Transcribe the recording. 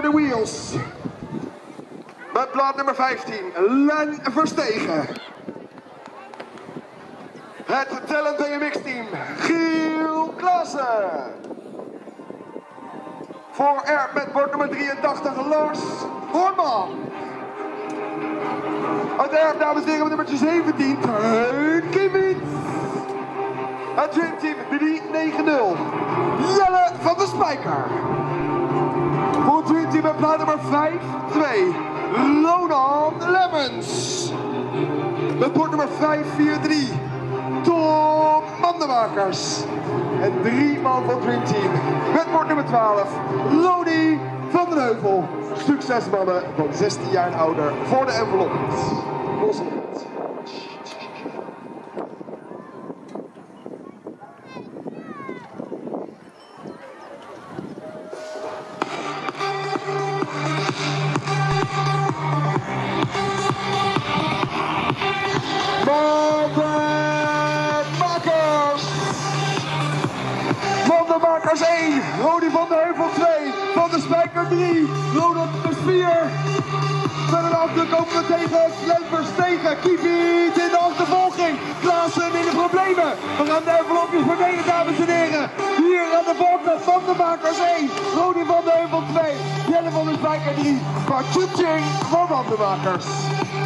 the wheels. Met plaat nummer 15, Len Verstegen. Het Talent BMX team, Giel Klaassen. Voor Erp met bord nummer 83, Lars Hoorman. Uit Erp, dames en heren, met nummertje 17, Teun Kiewit. Het Dream Team 390, Jelle van de Spijker. Voor het Dream Team met plaat nummer 5-2, Ronan Lemmens. Met bord nummer 543, Tom Mandenmakers. En 3 man van het Dream Team. Met bord nummer 12, Lodi van den Heuvel. Succes mannen van 16 jaar en ouder voor de envelop. Los op. Mandenmakers 1, Rodi van den Heuvel 2, Van der Spijker 3, Ronald 4. Met een afdruk komen we tegen Len Verstegen, Kiewit in de achtervolging, Klaassen in de problemen. We gaan de envelopjes verdelen, dames en heren. Hier aan de voorkant Mandenmakers 1, Rodi van den Heuvel 2, Jelle van der Spijker 3, Kwartjutjing voor Mandenmakers.